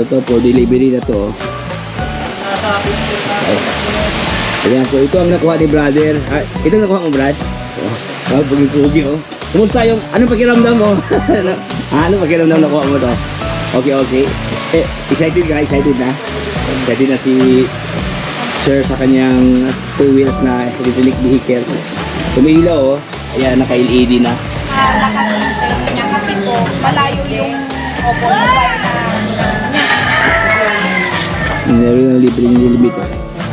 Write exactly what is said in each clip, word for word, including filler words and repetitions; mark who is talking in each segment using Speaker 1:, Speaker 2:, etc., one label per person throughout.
Speaker 1: to for delivery na to. Oh. Ayan, so ito ang nakuha ni brother. Ah, ito ang nakuha mo, Brad? Oh, oh pugi-pugi, oh. Kumusta yung, anong pakiramdam mo? ah, anong pakiramdam nakuha mo to? Okay, okay. Eh, excited ka? Excited na? Excited na si Sir sa kanyang two wheels na electric vehicles. Tumilaw, oh. Ayan, naka-L E D na.
Speaker 2: Ah, lakas ng tayo niya kasi po, malayo yung opo mobile na
Speaker 1: Meron yung libre yung limit, oh.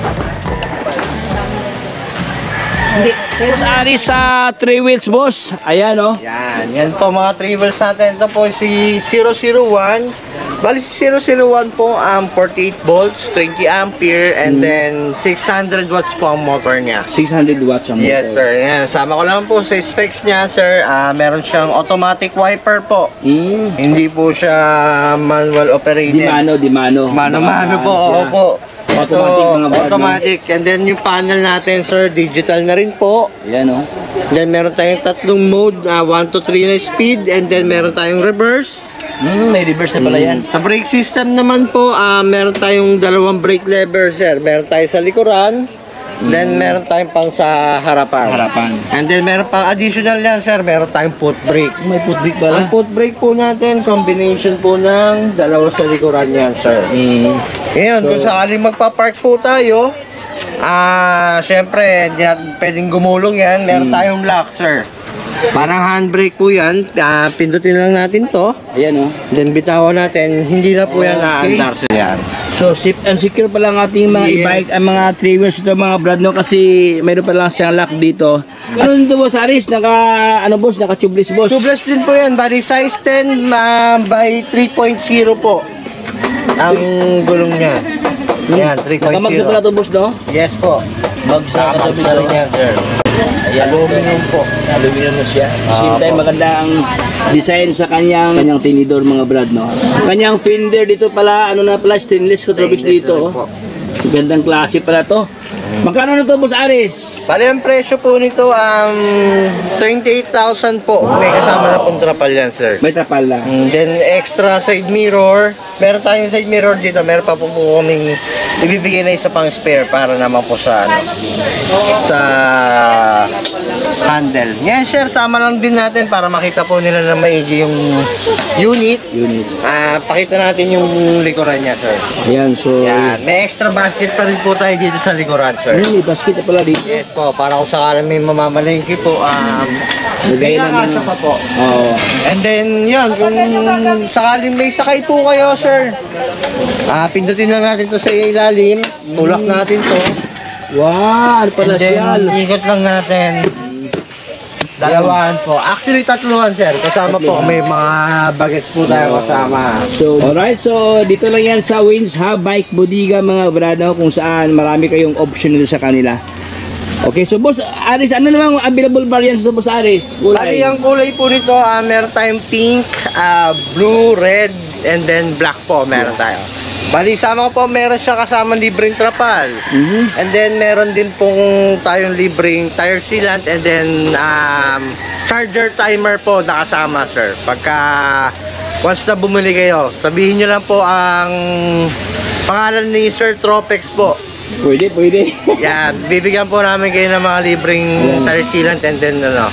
Speaker 1: Boss Aris sa three wheels, boss. Ayan, oh.
Speaker 3: Yan, yan po mga three wheels natin. Ito po si zero zero one. Bali si zero zero one po ang um, forty-eight volts, twenty ampere, and mm. then six hundred watts po ang motor niya.
Speaker 1: six hundred watts ang motor.
Speaker 3: Yes, sir. Yan. Sama ko lang po sa specs niya, sir. Uh, meron siyang automatic wiper po.
Speaker 1: Mm.
Speaker 3: Hindi po siya manual operated.
Speaker 1: Di mano, di mano.
Speaker 3: Mano-mano po, opo.
Speaker 1: Automatic
Speaker 3: Ito,
Speaker 1: mga
Speaker 3: automatic. And then yung panel natin, sir, digital na rin po.
Speaker 1: Ayan, oh.
Speaker 3: Then meron tayong tatlong mode, uh, one to three na speed, and then meron tayong reverse.
Speaker 1: Mm, may reverse na pala yan.
Speaker 3: Mm. Sa brake system naman po, uh, meron tayong dalawang brake lever, sir. Meron tayo sa likuran, mm. then meron tayong pang sa harapan.
Speaker 1: Harapan.
Speaker 3: And then meron pang additional yan, sir. Meron tayong foot brake.
Speaker 1: May foot brake pala.
Speaker 3: Ang foot brake po natin, combination po ng dalawa sa likuran yan, sir.
Speaker 1: Mm.
Speaker 3: Ngayon,
Speaker 1: So,
Speaker 3: kung sakaling magpa-park po tayo, ah, syempre, di natin pwedeng gumulong yan. Meron
Speaker 1: Mm.
Speaker 3: tayong lock, sir. Parang handbrake po yan. Uh, pindutin lang natin to.
Speaker 1: Ayan, oh.
Speaker 3: Then bitawan natin. Hindi na po yan
Speaker 1: Okay.
Speaker 3: naandar sa yan.
Speaker 1: So, safe and secure pa lang ating mga
Speaker 3: Yes.
Speaker 1: e-bike, ang mga three wheels ito, mga brad, no? Kasi mayroon pa lang siyang lock dito. Ano nito, boss Aris? Naka, ano, boss? Naka tubeless, boss?
Speaker 3: Tubeless din po yan. Bali size ten uh, by three point zero po. Ang gulong niya. Yan, three point
Speaker 1: Nakamag sa
Speaker 3: zero.
Speaker 1: pala ito, boss, no?
Speaker 3: Yes po.
Speaker 1: Bagsa ka
Speaker 3: Nakamag
Speaker 1: ito,
Speaker 3: sa rin yan, sir.
Speaker 1: Ayan.
Speaker 3: Aluminum po.
Speaker 1: Aluminum na siya. Same
Speaker 3: Opo.
Speaker 1: time, maganda ang design sa kanyang kanyang tinidor, mga brad, no? Kanyang fender dito pala, ano na pala, stainless Catrobix
Speaker 3: Stainless
Speaker 1: dito,
Speaker 3: na rin
Speaker 1: oh.
Speaker 3: po.
Speaker 1: Gandang klase pala to. Magkano na to, boss Aris?
Speaker 3: Bali, ang presyo po nito, um, twenty-eight thousand po. May kasama na pong trapal yan, sir.
Speaker 1: May trapal na.
Speaker 3: Mm, Then, extra side mirror. Meron tayong side mirror dito. Meron pa po po kaming ibibigay na isa pang spare para naman po sa, ano, sa handle. Yan, sir. Sama lang din natin para makita po nila na maigi yung unit.
Speaker 1: Units.
Speaker 3: Ah, pakita natin yung likuran niya, sir.
Speaker 1: Ayan, so...
Speaker 3: Yan. May extra basket pa rin po tayo dito sa likuran, sir.
Speaker 1: Ano, may basket na pala dito.
Speaker 3: Yes po, para kung sakalang may mamamalingki po, um,
Speaker 1: Lagay
Speaker 3: may
Speaker 1: naman.
Speaker 3: kakasya pa po.
Speaker 1: Oo.
Speaker 3: And then, yun, kung sakaling may sakay po kayo, sir, ah, pindutin lang natin to sa ilalim, tulak natin to,
Speaker 1: Wow, ano pala
Speaker 3: and then,
Speaker 1: siya?
Speaker 3: ikot lang natin. Dalawahan po. Actually, tatluhan, sir. Kasama po,
Speaker 1: Tatluhan.
Speaker 3: may mga bagets po tayo kasama.
Speaker 1: So, alright, so dito lang yan sa Wins Hub Bike Bodega, mga brado, kung saan marami kayong option nito sa kanila. Okay, so boss Aris, ano namang available variants to, boss Aris?
Speaker 3: Bali, ang kulay po nito, ah, meron tayong pink, ah, blue, red, and then black po, meron tayo. Bali, sama ko po, meron siya kasama libreng trapal.
Speaker 1: Mhm.
Speaker 3: And then, meron din pong tayong libreng tire sealant, and then, um, charger timer po nakasama, sir. Pagka, once na bumili kayo, sabihin nyo lang po ang pangalan ni Sir Tropex po.
Speaker 1: Pwede, pwede.
Speaker 3: Yan, bibigyan po namin kayo ng mga libreng tire sealant, and then, ano,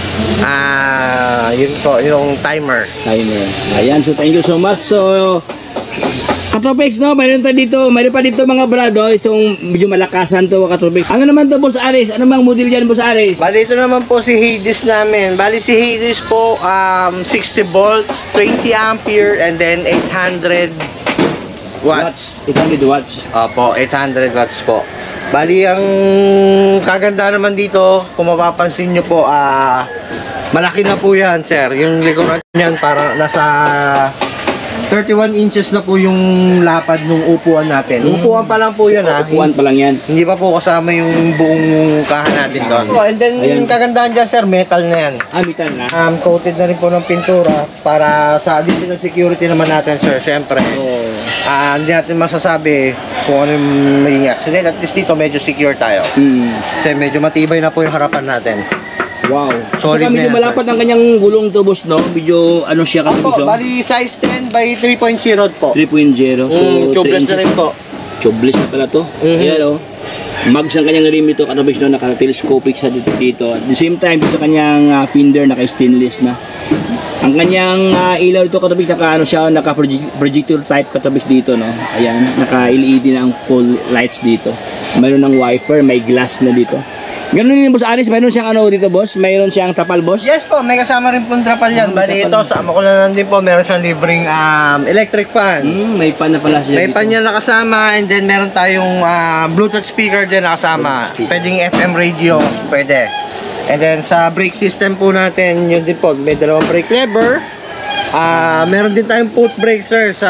Speaker 3: ah, yun po, yung timer.
Speaker 1: Timer. Ayan, so thank you so much. So, Katropex, no? Mayroon tayo dito, mayroon pa dito mga brado, itong medyo malakasan to, Katropex. Ano naman to, boss Aris? Ano mang model yan, boss Aris?
Speaker 3: Bali, ito naman po si Hades namin. Bali, si Hades po, um, sixty volts, twenty ampere, and then eight hundred watts.
Speaker 1: eight hundred watts.
Speaker 3: Opo, eight hundred watts po. Bali, ang kaganda naman dito, kung mapapansin nyo po, ah, malaki na po yan, sir. Yung likuran niyan, parang nasa thirty-one inches na po yung lapad ng upuan natin.
Speaker 1: Mm.
Speaker 3: Upuan pa lang po yan, ha?
Speaker 1: Upuan pa lang yan.
Speaker 3: Hindi pa po kasama yung buong kahan natin doon. Oh, and then,
Speaker 1: Ayan.
Speaker 3: kagandahan dyan, sir, metal na yan.
Speaker 1: Ah, metal na.
Speaker 3: Um, coated na rin po ng pintura para sa additional security naman natin, sir. Siyempre, ah, hindi natin masasabi kung ano yung magiging accident. At least dito, medyo secure tayo.
Speaker 1: Hmm.
Speaker 3: Kasi medyo matibay na po yung harapan natin.
Speaker 1: Wow. At
Speaker 3: Solid
Speaker 1: saka medyo
Speaker 3: na yan,
Speaker 1: malapad ang kanyang gulong to, boss, no? Medyo ano siya
Speaker 3: Opo,
Speaker 1: katabis, oh?
Speaker 3: bali size ten by three point oh po.
Speaker 1: three point oh. So,
Speaker 3: Mm,
Speaker 1: three
Speaker 3: tubeless na
Speaker 1: inches.
Speaker 3: rin po.
Speaker 1: Tubeless na pala to.
Speaker 3: Mhm.
Speaker 1: Ayan, oh. Mags ang kanyang rim ito, katabis, no? Naka-telescopic sa dito, dito. At the same time, sa kanyang uh, fender, naka-stainless na. Ang kanyang uh, ilaw dito, katabis, naka, ano siya, naka-projector type katabis dito, no? Ayan, naka-L E D na ang pole lights dito. Mayroon ng wiper, may glass na dito. Ganun din, boss Aris, mayroon siyang ano dito, boss? Mayroon siyang tapal, boss?
Speaker 3: Yes po, may kasama rin pong trapal yan.
Speaker 1: Ah, may
Speaker 3: Bali ito,
Speaker 1: trapal.
Speaker 3: sa Amakulanan din po, meron siyang libreng um, electric fan.
Speaker 1: Hmm, may pan na pala siya
Speaker 3: May
Speaker 1: dito.
Speaker 3: pan yan nakasama, and then meron tayong ah, Bluetooth speaker din nakasama.
Speaker 1: Bluetooth speaker.
Speaker 3: Pwedeng F M radio, pwede. And then sa brake system po natin, yun din po, may dalawang brake lever. Ah, meron din tayong foot brake, sir, sa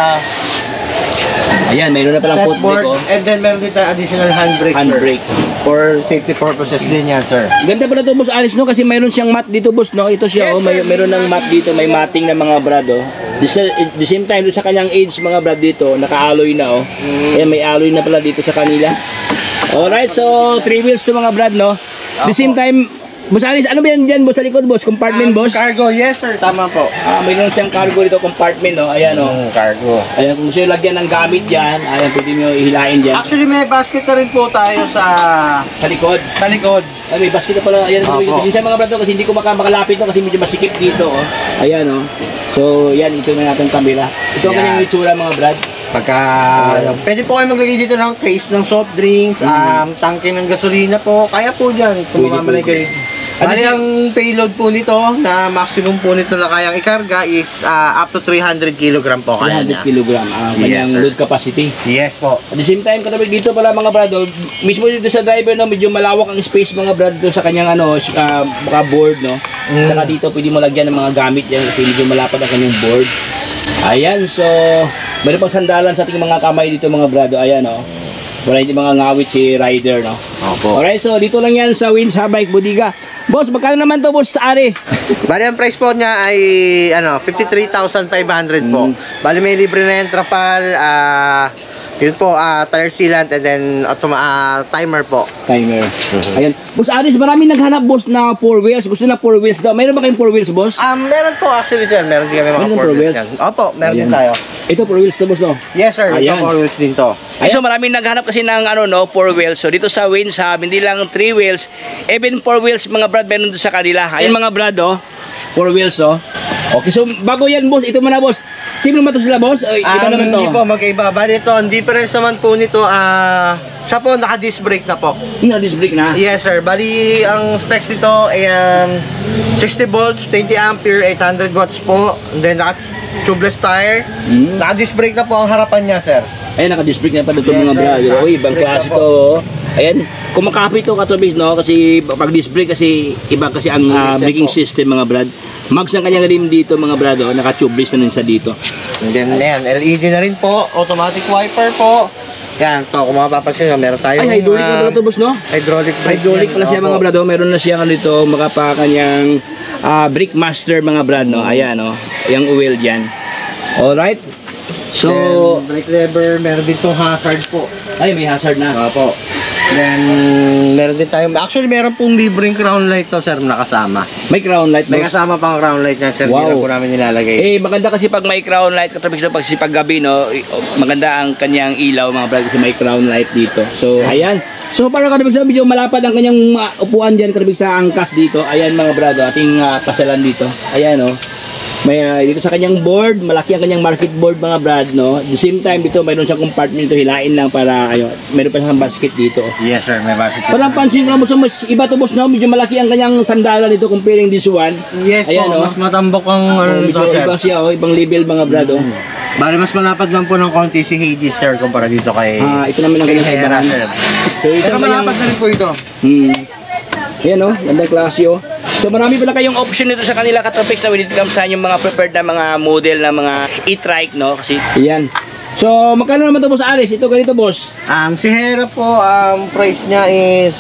Speaker 1: Ayan, mayroon na palang
Speaker 3: step
Speaker 1: foot
Speaker 3: board.
Speaker 1: brake, oh.
Speaker 3: And then meron din tayong additional handbrake, sir.
Speaker 1: Handbrake.
Speaker 3: For safety purposes din yan, sir.
Speaker 1: Ganda pala to, boss Aris, no? Kasi mayroon siyang mat dito, boss, no? Ito siya,
Speaker 3: Yes,
Speaker 1: oh. May,
Speaker 3: sir.
Speaker 1: mayroon ng mat dito, may matting na mga brad, oh. The, sa- the same time, doon sa kanyang age, mga brad dito, naka-alloy na, oh. Ayan, may alloy na pala dito sa kanila. Alright, so, three wheels to, mga brad, no? The same time, boss Aris, ano ba yan dyan, boss, sa likod, boss? Compartment,
Speaker 3: Um,
Speaker 1: boss?
Speaker 3: Cargo, yes, sir. Tama po.
Speaker 1: Ah, mayroon siyang cargo dito, compartment, oh. Ayan, oh.
Speaker 3: Mm, cargo.
Speaker 1: Ayan, kung gusto yung lagyan ng gamit yan, ayan, pwede nyo ihilain dyan.
Speaker 3: Actually, may basket na rin po tayo sa
Speaker 1: Sa likod.
Speaker 3: sa likod.
Speaker 1: Ay, may basket na pala. Ayan,
Speaker 3: Opo.
Speaker 1: minsan mga brado kasi hindi ko maka makalapit to kasi medyo masikip dito, oh. Ayan, oh. So, yan, ito na natin kamila. Ito ang
Speaker 3: Yan.
Speaker 1: kanyang itsura, mga brad.
Speaker 3: Pagka, pwede po kayo maglagay dito ng case ng soft drinks,
Speaker 1: Mm.
Speaker 3: um, tangke ng gasolina po. Kaya po dyan, kung
Speaker 1: Pwede,
Speaker 3: mamamalay
Speaker 1: pwede.
Speaker 3: kayo.
Speaker 1: Ano
Speaker 3: Bali,
Speaker 1: siya-
Speaker 3: ang payload po nito, na maximum po nito na kayang ikarga is ah, up to three hundred kilogram po
Speaker 1: three
Speaker 3: kaya
Speaker 1: hundred
Speaker 3: niya.
Speaker 1: kilogram ang
Speaker 3: Yes,
Speaker 1: kanyang
Speaker 3: sir.
Speaker 1: load capacity.
Speaker 3: Yes po.
Speaker 1: At the same time, katabi dito pala mga brado, mismo dito sa driver, no, medyo malawak ang space mga brad doon sa kanyang ano, uh, baka board, no.
Speaker 3: Mm.
Speaker 1: Tsaka dito pwede mo lagyan ng mga gamit yan kasi medyo malapad ang kanyang board. Ayan, so meron pang sandalan sa ating mga kamay dito mga brado. Ayan, no. Wala hindi mga ngawit si rider, no.
Speaker 3: Opo.
Speaker 1: Alright, so dito lang yan sa Wins Habike Bodega. Boss, magkano naman to, boss, sa Aris?
Speaker 3: Bali, ang price po niya ay ano, fifty-three thousand five hundred po.
Speaker 1: Mm.
Speaker 3: Bali, may libre na yung trapal, ah, yun po, ah, tire sealant, and then automa ah, timer po.
Speaker 1: Timer.
Speaker 3: Mhm.
Speaker 1: Ayan. Boss Aris, marami naghanap, boss, na four wheels. Gusto na four wheels daw. Mayroon ba kayong four wheels, boss?
Speaker 3: Ah, meron po actually, sir. Meron din kami mga
Speaker 1: Meron ng
Speaker 3: four
Speaker 1: four
Speaker 3: wheels
Speaker 1: wheels?
Speaker 3: yan. Opo, meron
Speaker 1: Ayan.
Speaker 3: din tayo.
Speaker 1: Ito, four wheels to, boss, no?
Speaker 3: Yes, sir.
Speaker 1: Ayan.
Speaker 3: Ito four wheels din to.
Speaker 1: Ay, so maraming naghanap kasi ng ano no, four wheels. So dito sa Wins Hub, hindi lang three wheels, even four wheels mga brad meron doon sa kanila. Ayun mga brad, oh. four wheels, oh. Okay, so bago yan, boss, ito muna, boss. Same naman to sila, boss? O, iba
Speaker 3: Um,
Speaker 1: naman to?
Speaker 3: Hindi po, magkaiba. Bali ito, ang difference naman po nito, ah, siya po naka-disc brake na po.
Speaker 1: Yung na-disc brake na?
Speaker 3: Yes, sir. Bali, ang specs nito ay um, sixty volts, twenty ampere, eight hundred watts po. And then, naka-tubeless tire.
Speaker 1: Hmm.
Speaker 3: Naka-disc brake na po ang harapan niya, sir.
Speaker 1: Ayan, naka-disc brake na pa dito
Speaker 3: Yes,
Speaker 1: mga
Speaker 3: sir.
Speaker 1: brad. Uy, ibang
Speaker 3: Brake
Speaker 1: klase
Speaker 3: na po.
Speaker 1: to, oh. Ayan, kumakapit to katubis, no? Kasi pag disc brake kasi iba kasi ang ah,
Speaker 3: System
Speaker 1: braking
Speaker 3: po.
Speaker 1: system mga brad. Mags ang kanyang rim dito mga brad, oh. Naka-tubeless na nun sa dito.
Speaker 3: And then, ayan, L E D na rin po. Automatic wiper po. Yan, to, kung mapapansin nyo, meron tayong
Speaker 1: Ay, hydraulic na
Speaker 3: ah,
Speaker 1: pala to, boss, no?
Speaker 3: hydraulic brake.
Speaker 1: Hydraulic
Speaker 3: yan.
Speaker 1: pala siya
Speaker 3: Opo.
Speaker 1: mga brad, oh. Meron na siyang ano dito, makapa kanyang ah, brake master mga brad, no? Ayan, oh. Yung oil dyan. Alright. So,
Speaker 3: Then, brake lever, meron din itong hazard po.
Speaker 1: ay, may hazard na.
Speaker 3: Opo. Then, meron din tayong, actually meron pong libreng crown light to, sir, nakasama.
Speaker 1: May crown light,
Speaker 3: May
Speaker 1: boss.
Speaker 3: kasama pang crown light na, sir,
Speaker 1: Wow.
Speaker 3: hindi na po namin nilalagay.
Speaker 1: Eh, maganda kasi pag may crown light, katabig sa pag, kasi pag gabi, no, i- oh, maganda ang kanyang ilaw, mga brad, kasi may crown light dito. So, ayan. So, para katabig sa medyo malapad ang kanyang uh, upuan dyan, katabig sa angkas dito. Ayan, mga brad, oh, ating uh, pasalan dito. Ayan, oh. May uh, dito sa kanyang board, malaki ang kanyang market board mga brad, no. At the same time dito mayroon siyang compartment dito, hilain lang para ayo. Mayroon pa siyang basket dito.
Speaker 3: Yes, sir, may basket.
Speaker 1: Parang pansin ko na mo sa mas iba to, boss, no. Medyo malaki ang kanyang sandalan dito comparing this one.
Speaker 3: Yes
Speaker 1: Ayan,
Speaker 3: po,
Speaker 1: oh.
Speaker 3: mas matambok ang ano
Speaker 1: Oh,
Speaker 3: nito,
Speaker 1: medyo
Speaker 3: sir.
Speaker 1: iba siya, oh, ibang level mga brad, oh.
Speaker 3: Bali, mas malapad lang po ng konti si Hades, sir, kumpara dito kay...
Speaker 1: Ah, ito naman ang
Speaker 3: kay
Speaker 1: kanyang
Speaker 3: Hera,
Speaker 1: ibahan.
Speaker 3: sir.
Speaker 1: So ito
Speaker 3: Pero
Speaker 1: naman
Speaker 3: malapad
Speaker 1: yung,
Speaker 3: na rin po ito.
Speaker 1: hmm. Ayan, oh, gandang klase, oh. So marami pala kayong option nito sa kanila ka-topics na when it comes sa inyong mga prepared na mga model na mga e-trike, no? Kasi, ayan. So, magkano naman ito, boss Aris? Ito ganito, boss.
Speaker 3: Um, si Hera po, um, price niya is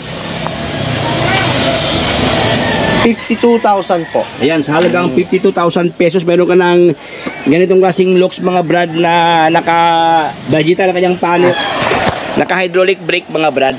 Speaker 3: fifty-two thousand po.
Speaker 1: Ayan, sa halagang fifty-two thousand pesos, meron ka ng ganitong klaseng locks mga brad na naka-digital na kanyang panel. Naka-hydraulic brake mga brad.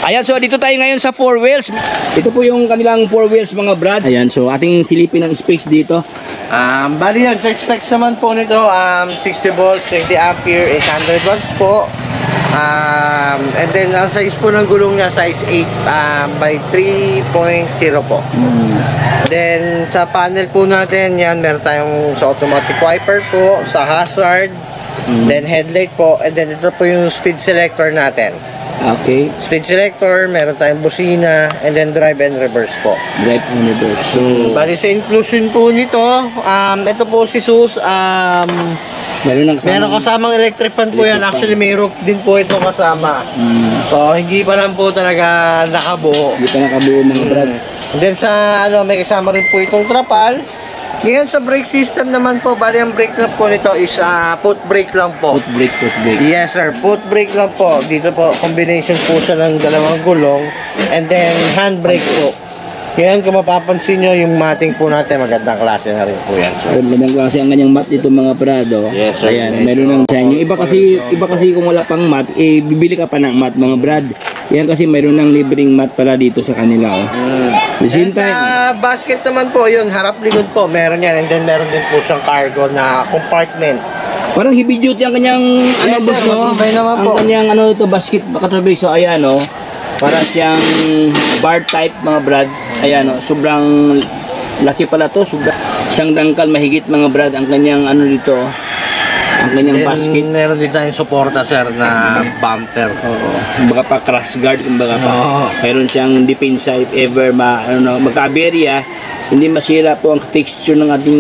Speaker 1: Ayan, so dito tayo ngayon sa four wheels. Ito po yung kanilang four wheels mga brad. Ayan, so ating silipin ng specs dito.
Speaker 3: Um, bali yan, sa specs naman po nito, um, sixty volts, twenty ampere, eight hundred watts po. Um, and then, ang size po ng gulong niya, size eight um, by three point zero po.
Speaker 1: Hmm.
Speaker 3: Then, sa panel po natin, yan, meron tayong sa automatic wiper po, sa hazard,
Speaker 1: Hmm.
Speaker 3: then headlight po, and then ito po yung speed selector natin.
Speaker 1: Okay.
Speaker 3: Speed selector, meron tayong busina, and then drive and reverse po.
Speaker 1: Drive and reverse. So,
Speaker 3: Bali sa inclusion po nito, um, ito po si Sus, um,
Speaker 1: meron ng kasama.
Speaker 3: meron kasamang electric fan po yan.
Speaker 1: Electric fan.
Speaker 3: Actually, may roof din po ito kasama.
Speaker 1: Hmm.
Speaker 3: So, hindi pa lang po talaga nakabuo.
Speaker 1: Hindi pa nakabuo mga brad.
Speaker 3: And then sa ano, may kasama rin po itong trapal. Ngayon sa brake system naman po, bali ang brake na po nito is uh, foot brake lang po.
Speaker 1: Foot brake, foot brake.
Speaker 3: Yes sir, foot brake lang po. Dito po, combination po siya ng dalawang gulong. And then hand brake po. Yan, kung mapapansin nyo, yung mating po natin, magandang klase na rin po yan sir.
Speaker 1: Magandang klase ang kanyang mat dito mga brado.
Speaker 3: Yes, sir.
Speaker 1: Ayan, meron ng design. Yung iba kasi, iba kasi kung wala pang mat, eh, bibili ka pa ng mat mga brad. Yan kasi meron ng libreng mat pala dito sa kanila. Oh.
Speaker 3: Mm.
Speaker 1: The same
Speaker 3: And
Speaker 1: time,
Speaker 3: sa basket naman po, yun, harap likod po, meron yan. And then meron din po siyang cargo na compartment.
Speaker 1: parang heavy duty ang kanyang ano
Speaker 3: Yes,
Speaker 1: boss
Speaker 3: sir,
Speaker 1: no?
Speaker 3: matibay naman
Speaker 1: Ang
Speaker 3: po.
Speaker 1: kanyang ano ito basket katabi. So ayan no. Para siyang bar type mga brad. Ayan no, sobrang laki pala to, sobrang isang dangkal mahigit mga brad ang kanyang ano dito. Ang kanyang
Speaker 3: Then,
Speaker 1: basket.
Speaker 3: meron din tayong suporta sir na bumper.
Speaker 1: Oo. Kumbaga pa crash guard, kumbaga pa.
Speaker 3: Oo.
Speaker 1: Mayroon siyang depensa if ever ma, ano, no, magka-aberya, hindi masira po ang texture ng ating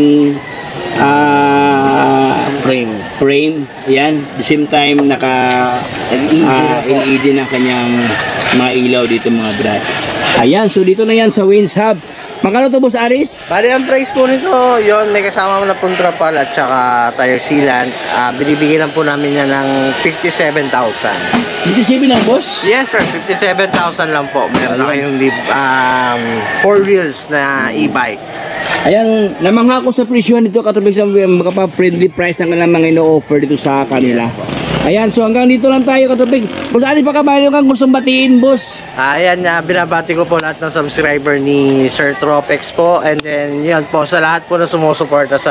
Speaker 1: ah,
Speaker 3: Frame.
Speaker 1: frame. Ayan. At the same time, naka
Speaker 3: L E D
Speaker 1: ah,
Speaker 3: na po.
Speaker 1: L E D na kanyang mga ilaw dito mga brad. Ayan. So dito na yan sa Wins Hub. Magkano to boss Aris?
Speaker 3: Bali, ang price po nito, yon may kasama mo na pong trapal at saka tire sealant. Ah, binibigyan lang po namin yan ng fifty-seven thousand.
Speaker 1: fifty-seven lang boss?
Speaker 3: Yes sir, fifty-seven thousand lang po. Meron na kayong lib- um, four wheels na e-bike.
Speaker 1: Ayan, namangha ko sa presyo nito katubig sa mga pa friendly price ang kanilang mga ino-offer dito sa kanila. Ayan, so hanggang dito lang tayo katubig. Boss Aris, baka mayroon kang gustong batiin boss?
Speaker 3: Ah, ayan, uh, binabati ko po lahat ng subscriber ni Sir Tropex po. And then, yun po, sa lahat po na sumusuporta sa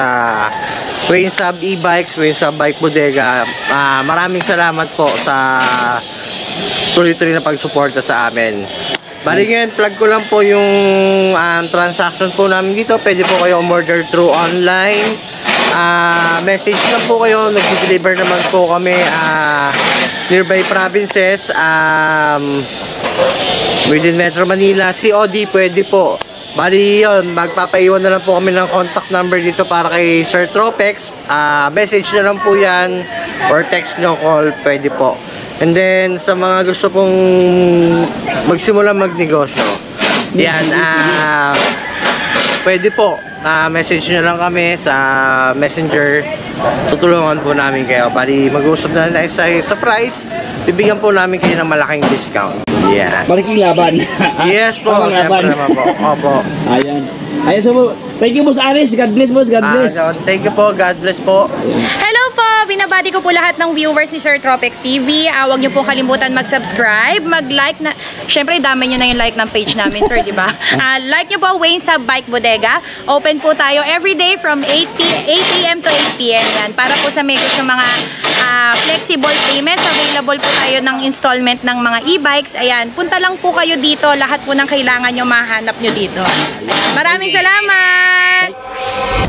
Speaker 3: Wayne Sub E-Bikes, Wayne Sub Bike Bodega. Ah, maraming salamat po sa tuloy-tuloy na pagsuporta sa amin. Bali ngayon, plug ko lang po yung um, transaction po namin dito. Pwede po kayo umorder through online. Ah, message lang po kayo, nag-deliver naman po kami ah, nearby provinces, um, within Metro Manila. C O D pwede po. Bali yun, magpapaiwan na lang po kami ng contact number dito para kay Sir Tropex. Ah, message na lang po yan or text nyo, call, pwede po. And then sa mga gusto pong magsimula magnegosyo, yan, ah, pwede po. Uh, message nyo lang kami sa messenger, tutulungan po namin kayo. Bali mag-uusap na lang tayo sa, sa price, bibigyan po namin kayo ng malaking discount. Yeah.
Speaker 1: Malaking laban.
Speaker 3: Yes po,
Speaker 1: Tamang laban.
Speaker 3: siyempre naman po. Opo.
Speaker 1: Ayan. Ayan, so thank you boss Aris. God bless boss, God
Speaker 3: Ah,
Speaker 1: bless.
Speaker 3: so, thank you po, God bless po.
Speaker 2: Hello po! Binabati ko po lahat ng viewers ni Sir Tropex T V. Uh, huwag niyo po kalimutan mag-subscribe, mag-like na. Syempre, dami niyo na yung like ng page namin, sir, di ba? Uh, like niyo po, Wayne Sub Bike Bodega. Open po tayo every day from eight A M to eight P M yan. Para po sa may gusto mga uh, flexible payments, available po tayo ng installment ng mga e-bikes. Ayan, punta lang po kayo dito. Lahat po ng kailangan nyo, mahanap nyo dito. Maraming salamat!